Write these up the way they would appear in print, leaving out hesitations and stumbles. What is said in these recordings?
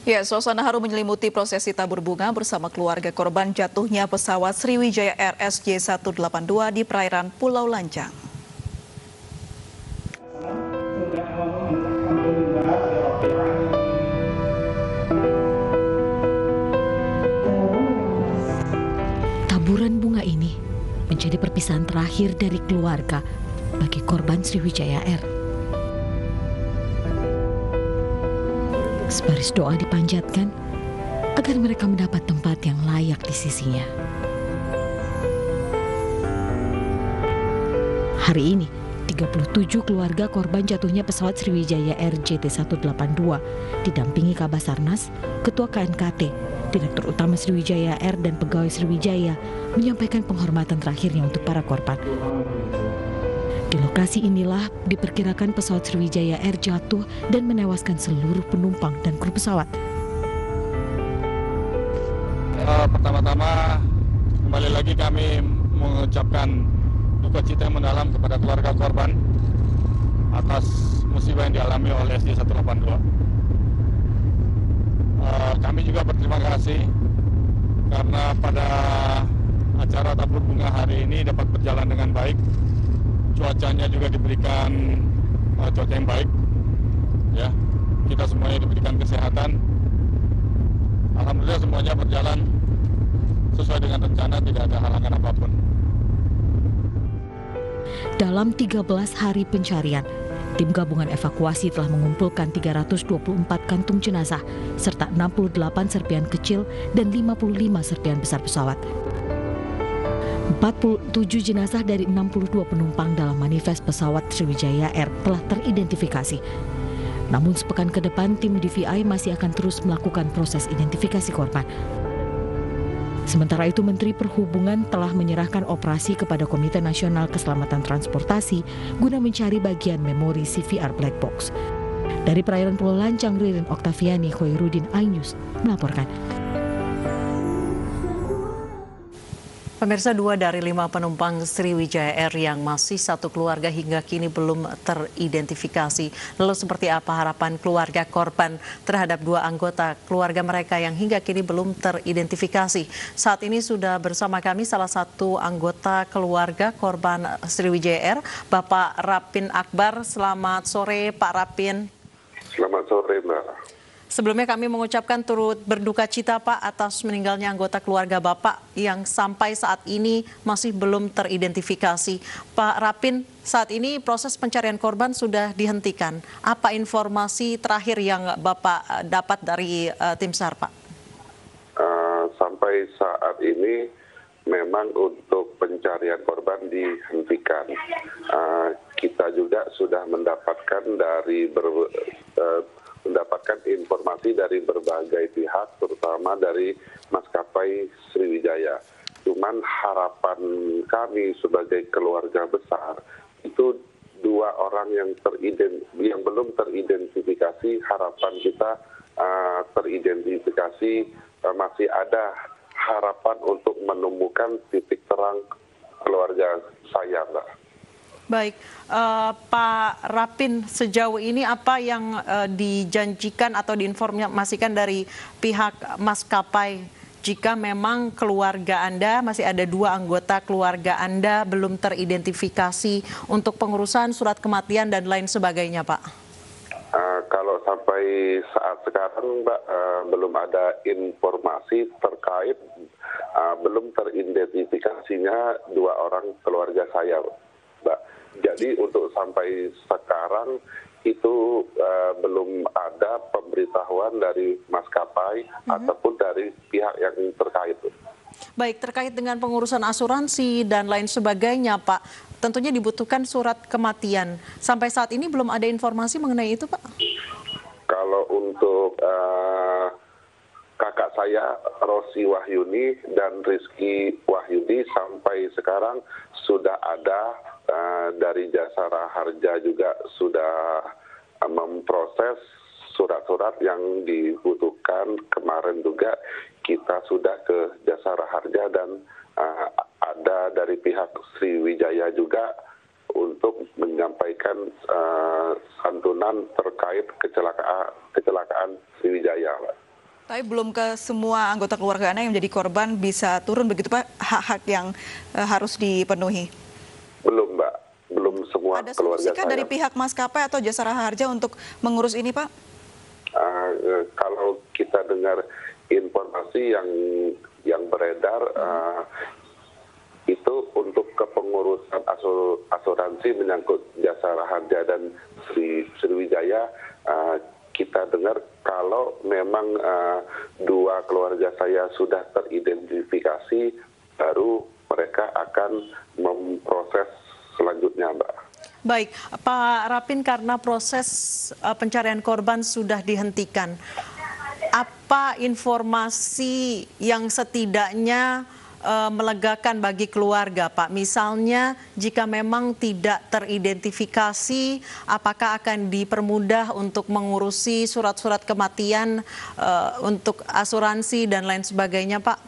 Ya, suasana haru menyelimuti prosesi tabur bunga bersama keluarga korban jatuhnya pesawat Sriwijaya Air SJ182 di perairan Pulau Lancang. Taburan bunga ini menjadi perpisahan terakhir dari keluarga bagi korban Sriwijaya Air. Sebaris doa dipanjatkan agar mereka mendapat tempat yang layak di sisinya. Hari ini, 37 keluarga korban jatuhnya pesawat Sriwijaya Air JT182 didampingi Kabasarnas, Ketua KNKT, Direktur Utama Sriwijaya Air dan pegawai Sriwijaya menyampaikan penghormatan terakhirnya untuk para korban. Di lokasi inilah diperkirakan pesawat Sriwijaya Air jatuh dan menewaskan seluruh penumpang dan kru pesawat. Pertama-tama kembali lagi kami mengucapkan duka cita yang mendalam kepada keluarga korban atas musibah yang dialami oleh SJ182. Kami juga berterima kasih karena pada acara tabur bunga hari ini dapat berjalan dengan baik. Cuacanya juga diberikan cuaca yang baik, ya. Kita semuanya diberikan kesehatan. Alhamdulillah semuanya berjalan sesuai dengan rencana, tidak ada halangan apapun. Dalam 13 hari pencarian, tim gabungan evakuasi telah mengumpulkan 324 kantung jenazah serta 68 serpian kecil dan 55 serpian besar pesawat. 47 jenazah dari 62 penumpang dalam manifest pesawat Sriwijaya Air telah teridentifikasi. Namun sepekan ke depan tim DVI masih akan terus melakukan proses identifikasi korban. Sementara itu Menteri Perhubungan telah menyerahkan operasi kepada Komite Nasional Keselamatan Transportasi guna mencari bagian memori CVR Black Box. Dari perairan Pulau Lancang, Ririn Oktaviani, Khairuddin, iNews melaporkan. Pemirsa, 2 dari 5 penumpang Sriwijaya Air yang masih satu keluarga hingga kini belum teridentifikasi. Lalu seperti apa harapan keluarga korban terhadap 2 anggota keluarga mereka yang hingga kini belum teridentifikasi? Saat ini sudah bersama kami salah satu anggota keluarga korban Sriwijaya Air, Bapak Rapin Akbar. Selamat sore Pak Rapin. Selamat sore Mbak. Sebelumnya kami mengucapkan turut berduka cita Pak atas meninggalnya anggota keluarga Bapak yang sampai saat ini masih belum teridentifikasi. Pak Rapin, saat ini proses pencarian korban sudah dihentikan. Apa informasi terakhir yang Bapak dapat dari tim SAR, Pak? Sampai saat ini memang untuk pencarian korban dihentikan. Kita juga sudah mendapatkan mendapatkan informasi dari berbagai pihak, terutama dari maskapai Sriwijaya. Cuman harapan kami sebagai keluarga besar itu 2 orang yang belum teridentifikasi, harapan kita teridentifikasi, masih ada harapan untuk menemukan titik terang keluarga saya, Mbak. Baik, Pak Rapin, sejauh ini apa yang dijanjikan atau diinformasikan dari pihak maskapai jika memang keluarga Anda, masih ada 2 anggota keluarga Anda belum teridentifikasi untuk pengurusan surat kematian dan lain sebagainya, Pak? Kalau sampai saat sekarang, Mbak, belum ada informasi terkait belum teridentifikasinya 2 orang keluarga saya, Mbak. Jadi untuk sampai sekarang itu belum ada pemberitahuan dari maskapai ataupun dari pihak yang terkait. Baik, terkait dengan pengurusan asuransi dan lain sebagainya, Pak, tentunya dibutuhkan surat kematian. Sampai saat ini belum ada informasi mengenai itu, Pak? Kalau untuk kakak saya, Rosi Wahyuni dan Rizky Wahyudi, sampai sekarang sudah ada dari Jasara Harja juga sudah memproses surat-surat yang dibutuhkan. Kemarin juga kita sudah ke Jasara Harja dan ada dari pihak Sriwijaya juga untuk menyampaikan santunan terkait kecelakaan Sriwijaya, Pak. Tapi belum ke semua anggota keluarga Anda yang menjadi korban bisa turun begitu Pak, hak-hak yang harus dipenuhi? Belum, Mbak. Belum semua Ada keluarga solusi kah saya. dari pihak maskapai atau Jasara Harja untuk mengurus ini Pak? Kalau kita dengar informasi yang beredar, itu untuk kepengurusan asuransi menyangkut Jasara Harja dan Sriwijaya, kita dengar kalau memang dua keluarga saya sudah teridentifikasi, baru mereka akan memproses selanjutnya, Mbak. Baik, Pak Rapin, karena proses pencarian korban sudah dihentikan, apa informasi yang setidaknya melegakan bagi keluarga, Pak? Misalnya jika memang tidak teridentifikasi, apakah akan dipermudah untuk mengurusi surat-surat kematian untuk asuransi dan lain sebagainya, Pak?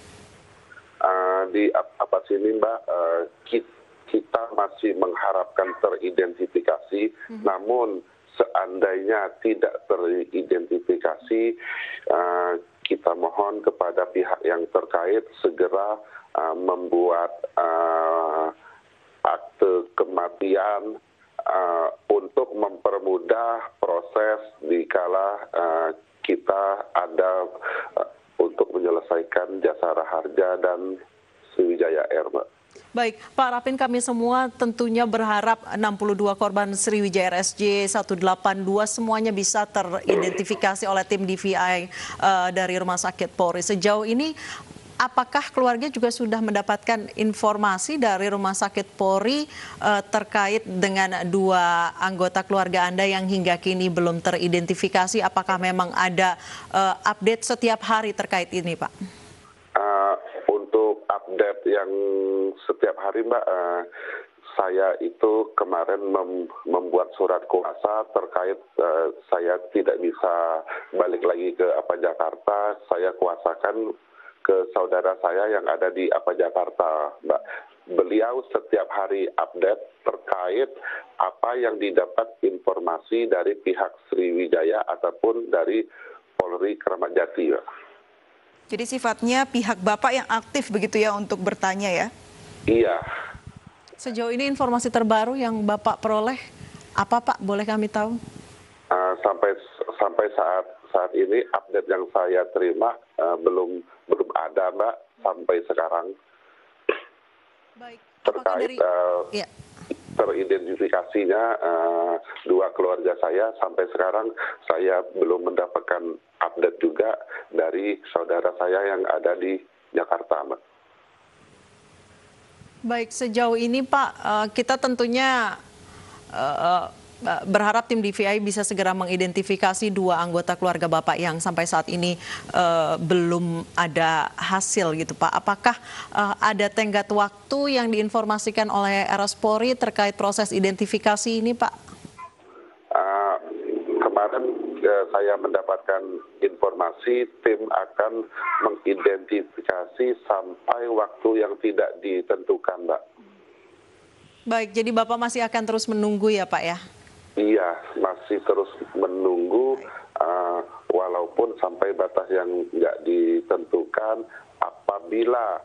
Di apa sini, Mbak, kita masih mengharapkan teridentifikasi, namun seandainya tidak teridentifikasi, kita mohon kepada pihak yang terkait segera membuat akte kematian untuk mempermudah proses dikala kita ada untuk menyelesaikan Jasara Harja dan Sriwijaya Air, Mbak. Baik, Pak Rapin, kami semua tentunya berharap 62 korban Sriwijaya Air SJ182 semuanya bisa teridentifikasi oleh tim DVI dari Rumah Sakit Polri. Sejauh ini, apakah keluarga juga sudah mendapatkan informasi dari Rumah Sakit Polri terkait dengan dua anggota keluarga Anda yang hingga kini belum teridentifikasi? Apakah memang ada update setiap hari terkait ini, Pak? Untuk update yang setiap hari, Mbak, saya itu kemarin membuat surat kuasa terkait saya tidak bisa balik lagi ke Jakarta. Saya kuasakan ke saudara saya yang ada di Jakarta, Mbak. Beliau setiap hari update terkait apa yang didapat informasi dari pihak Sriwijaya ataupun dari Polri Kramat Jati, Mbak. Jadi sifatnya pihak Bapak yang aktif begitu ya untuk bertanya ya? Iya. Sejauh ini informasi terbaru yang Bapak peroleh apa, Pak? Boleh kami tahu? Sampai saat ini update yang saya terima belum ada, Mbak, sampai sekarang. Baik. Terkait teridentifikasinya dua keluarga saya, sampai sekarang saya belum mendapatkan update juga dari saudara saya yang ada di Jakarta, Mbak. Baik, sejauh ini Pak, kita tentunya berharap tim DVI bisa segera mengidentifikasi dua anggota keluarga Bapak yang sampai saat ini belum ada hasil gitu, Pak. Apakah ada tenggat waktu yang diinformasikan oleh RS Polri terkait proses identifikasi ini, Pak? Kemarin saya mendapatkan informasi tim akan mengidentifikasi sampai waktu yang tidak ditentukan, Mbak. Baik, jadi Bapak masih akan terus menunggu ya, Pak ya? Iya, masih terus menunggu walaupun sampai batas yang nggak ditentukan. Apabila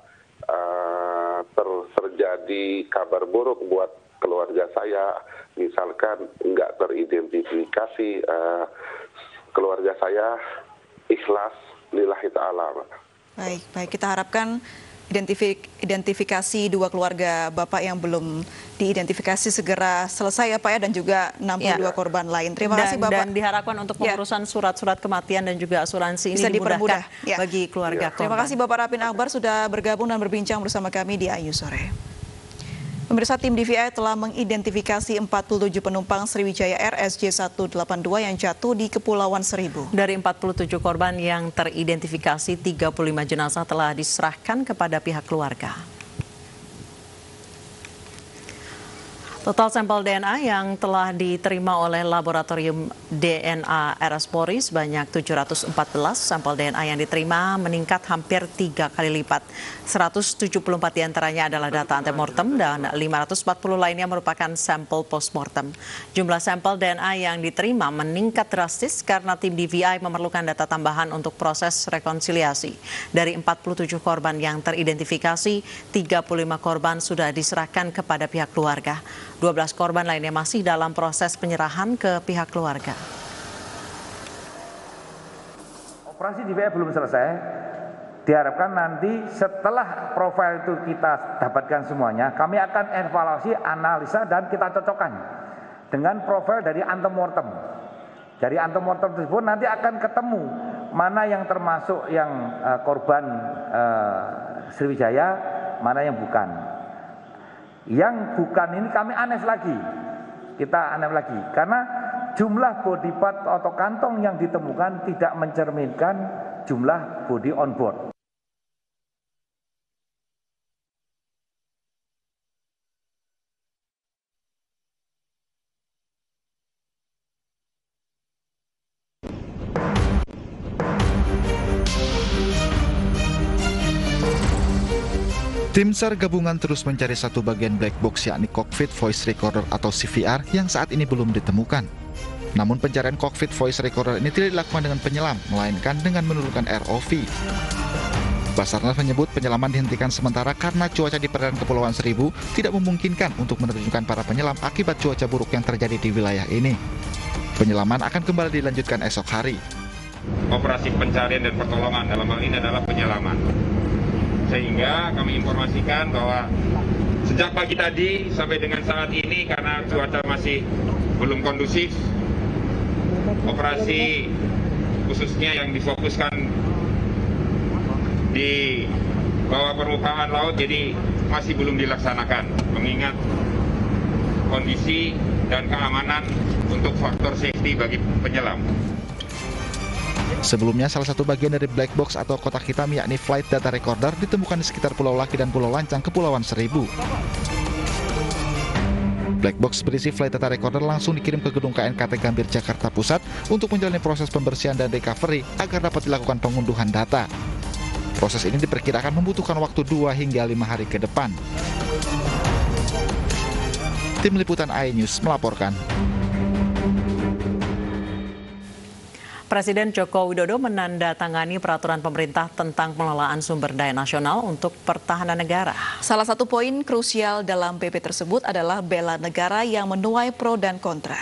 terjadi kabar buruk buat keluarga saya, misalkan nggak teridentifikasi, keluarga saya ikhlas lillahi ta'ala. Baik, kita harapkan identifikasi dua keluarga Bapak yang belum diidentifikasi segera selesai ya Pak ya, dan juga 62 korban lain. Terima kasih Bapak. Dan diharapkan untuk pengurusan surat-surat kematian dan juga asuransi bisa ini dimudahkan ya bagi keluarga korban. Terima kasih Bapak Rapin Akbar sudah bergabung dan berbincang bersama kami di Ayu Sore. Pemirsa, tim DVI telah mengidentifikasi 47 penumpang Sriwijaya Air SJ182 yang jatuh di Kepulauan Seribu. Dari 47 korban yang teridentifikasi, 35 jenazah telah diserahkan kepada pihak keluarga. Total sampel DNA yang telah diterima oleh Laboratorium DNA RS Polri sebanyak 714 sampel DNA yang diterima meningkat hampir 3 kali lipat. 174 diantaranya adalah data antemortem dan 540 lainnya merupakan sampel postmortem. Jumlah sampel DNA yang diterima meningkat drastis karena tim DVI memerlukan data tambahan untuk proses rekonsiliasi. Dari 47 korban yang teridentifikasi, 35 korban sudah diserahkan kepada pihak keluarga. 12 korban lainnya masih dalam proses penyerahan ke pihak keluarga. Operasi DVI belum selesai. Diharapkan nanti setelah profil itu kita dapatkan semuanya, kami akan evaluasi, analisa, dan kita cocokkan dengan profil dari antemortem. Dari antemortem tersebut nanti akan ketemu mana yang termasuk yang korban Sriwijaya, mana yang bukan. Yang bukan ini kami analisis lagi, kita analisis lagi, karena jumlah body part atau kantong yang ditemukan tidak mencerminkan jumlah body on board. Tim SAR gabungan terus mencari satu bagian black box yakni cockpit voice recorder atau CVR yang saat ini belum ditemukan. Namun pencarian cockpit voice recorder ini tidak dilakukan dengan penyelam, melainkan dengan menurunkan ROV. Basarnas menyebut penyelaman dihentikan sementara karena cuaca di perairan Kepulauan Seribu tidak memungkinkan untuk menerjunkan para penyelam akibat cuaca buruk yang terjadi di wilayah ini. Penyelaman akan kembali dilanjutkan esok hari. Operasi pencarian dan pertolongan dalam hal ini adalah penyelaman. Sehingga kami informasikan bahwa sejak pagi tadi sampai dengan saat ini karena cuaca masih belum kondusif, operasi khususnya yang difokuskan di bawah permukaan laut jadi masih belum dilaksanakan mengingat kondisi dan keamanan untuk faktor safety bagi penyelam. Sebelumnya, salah satu bagian dari black box atau kotak hitam yakni flight data recorder ditemukan di sekitar Pulau Laki dan Pulau Lancang, Kepulauan Seribu. Black box berisi flight data recorder langsung dikirim ke gedung KNKT Gambir, Jakarta Pusat untuk menjalani proses pembersihan dan recovery agar dapat dilakukan pengunduhan data. Proses ini diperkirakan membutuhkan waktu 2 hingga 5 hari ke depan. Tim Liputan iNews melaporkan. Presiden Joko Widodo menandatangani peraturan pemerintah tentang pengelolaan sumber daya nasional untuk pertahanan negara. Salah satu poin krusial dalam PP tersebut adalah bela negara yang menuai pro dan kontra.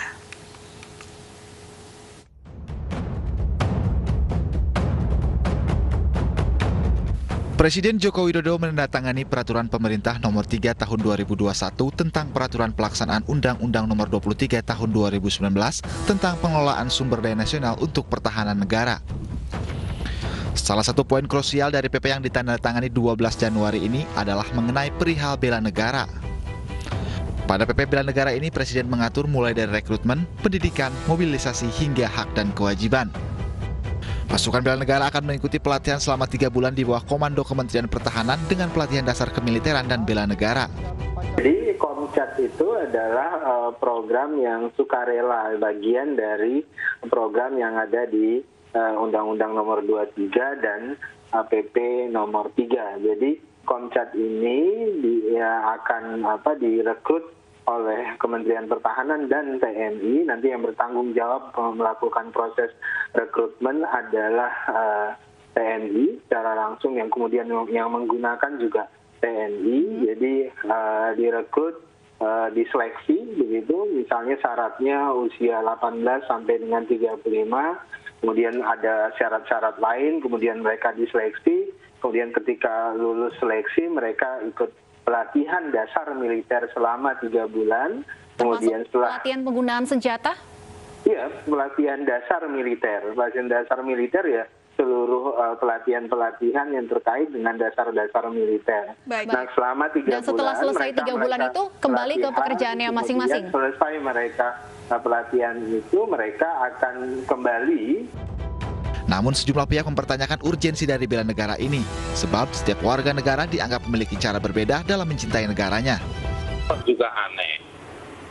Presiden Joko Widodo menandatangani peraturan pemerintah nomor 3 tahun 2021 tentang peraturan pelaksanaan Undang-Undang nomor 23 tahun 2019 tentang pengelolaan sumber daya nasional untuk pertahanan negara. Salah satu poin krusial dari PP yang ditandatangani 12 Januari ini adalah mengenai perihal bela negara. Pada PP bela negara ini, Presiden mengatur mulai dari rekrutmen, pendidikan, mobilisasi hingga hak dan kewajiban. Pasukan bela negara akan mengikuti pelatihan selama 3 bulan di bawah komando Kementerian Pertahanan dengan pelatihan dasar kemiliteran dan bela negara. Jadi Komcat itu adalah program yang sukarela, bagian dari program yang ada di Undang-Undang nomor 23 dan PP nomor 3. Jadi Komcat ini akan direkrut oleh Kementerian Pertahanan dan TNI. Nanti yang bertanggung jawab melakukan proses rekrutmen adalah TNI secara langsung, yang kemudian yang menggunakan juga TNI. Jadi direkrut, diseleksi begitu. Misalnya syaratnya usia 18 sampai dengan 35. Kemudian ada syarat-syarat lain, kemudian mereka diseleksi. Kemudian ketika lulus seleksi mereka ikut pelatihan dasar militer selama 3 bulan. Kemudian setelah pelatihan penggunaan senjata? Iya, pelatihan dasar militer. Pelatihan dasar militer ya seluruh pelatihan-pelatihan yang terkait dengan dasar-dasar militer. Baik. Nah, selama 3 bulan. Dan setelah selesai 3 bulan itu kembali ke pekerjaannya masing-masing. Selesai mereka pelatihan itu, mereka akan kembali. Namun sejumlah pihak mempertanyakan urgensi dari bela negara ini, sebab setiap warga negara dianggap memiliki cara berbeda dalam mencintai negaranya. Juga aneh,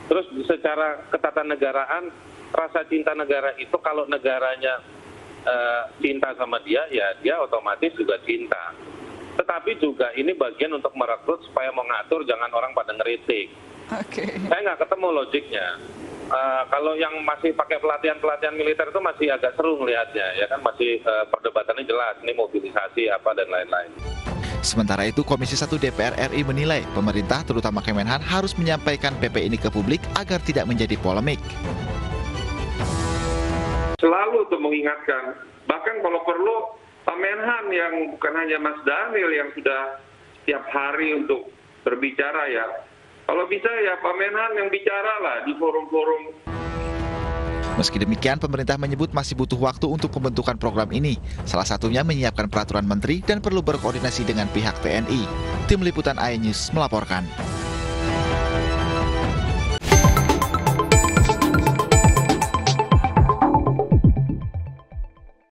Terus secara ketatanegaraan, rasa cinta negara itu kalau negaranya cinta sama dia, ya dia otomatis juga cinta. Tetapi juga ini bagian untuk merekrut supaya mengatur, jangan orang pada ngeritik. Saya nggak ketemu logiknya. Kalau yang masih pakai pelatihan militer itu masih agak seru melihatnya, ya kan, masih perdebatannya jelas, ini mobilisasi apa dan lain-lain. Sementara itu, Komisi 1 DPR RI menilai pemerintah, terutama Kemenhan, harus menyampaikan PP ini ke publik agar tidak menjadi polemik. Selalu untuk mengingatkan, bahkan kalau perlu Pak Menhan yang bukan hanya Mas Daniel yang sudah setiap hari untuk berbicara, ya. Kalau bisa ya Pak Menhan yang bicara lah di forum-forum. Meski demikian, pemerintah menyebut masih butuh waktu untuk pembentukan program ini. Salah satunya menyiapkan peraturan menteri dan perlu berkoordinasi dengan pihak TNI. Tim Liputan iNews melaporkan.